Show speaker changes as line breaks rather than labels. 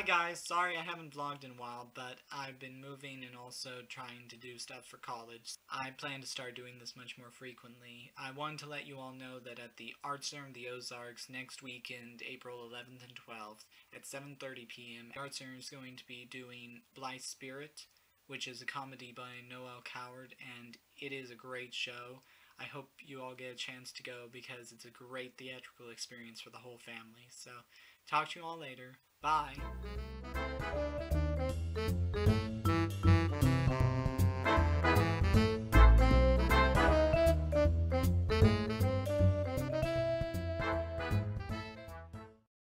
guys, sorry I haven't vlogged in a while, but I've been moving and also trying to do stuff for college. I plan to start doing this much more frequently. I wanted to let you all know that at the Art Center of the Ozarks next weekend, April 11th and 12th at 7:30 p.m., the Art Center is going to be doing Blythe Spirit, which is a comedy by Noel, and it is a great show. I hope you all get a chance to go because it's a great theatrical experience for the whole family. So, talk to you all later. Bye!